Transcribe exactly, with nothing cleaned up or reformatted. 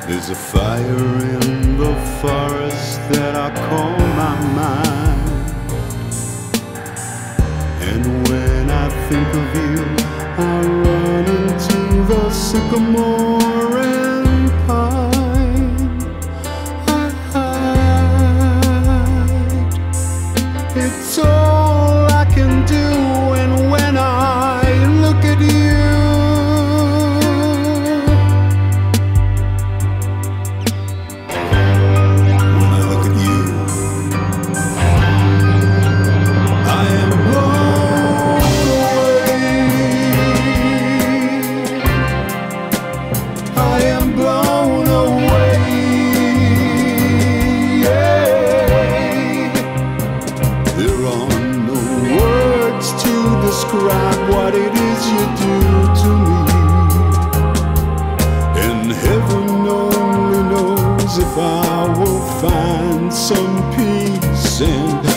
There's a fire in the forest that I call my mind, and when I think of you, I run into the sycamore and pine. I hide. It's all I can do, and when I look at you, describe what it is you do to me, and heaven only knows if I will find some peace and